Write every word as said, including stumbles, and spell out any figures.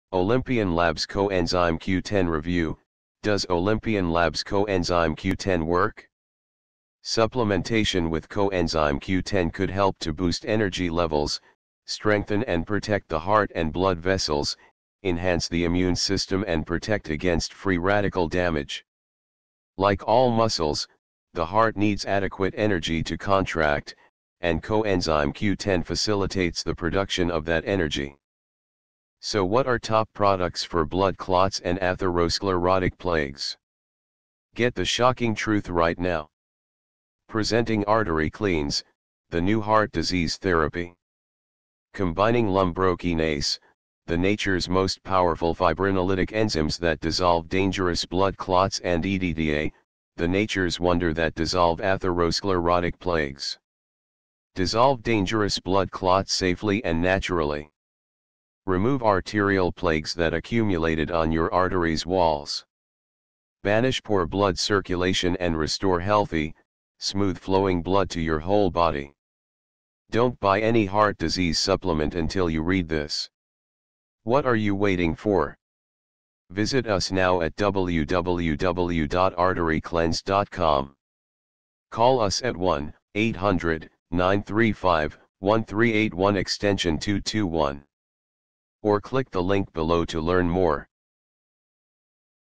Olympian Labs Coenzyme Q ten Review. Does Olympian Labs Coenzyme Q ten work? Supplementation with Coenzyme Q ten could help to boost energy levels, strengthen and protect the heart and blood vessels, enhance the immune system and protect against free radical damage. Like all muscles, the heart needs adequate energy to contract, and Coenzyme Q ten facilitates the production of that energy. So what are top products for blood clots and atherosclerotic plagues? Get the shocking truth right now. Presenting Artery Cleanse, the new heart disease therapy. Combining lumbrokinase, the nature's most powerful fibrinolytic enzymes that dissolve dangerous blood clots, and E D D A, the nature's wonder that dissolve atherosclerotic plagues. Dissolve dangerous blood clots safely and naturally. Remove arterial plagues that accumulated on your arteries' walls. Banish poor blood circulation and restore healthy, smooth-flowing blood to your whole body. Don't buy any heart disease supplement until you read this. What are you waiting for? Visit us now at w w w dot artery cleanse dot com. Call us at one eight hundred, nine three five, one three eight one extension two two one. Or click the link below to learn more.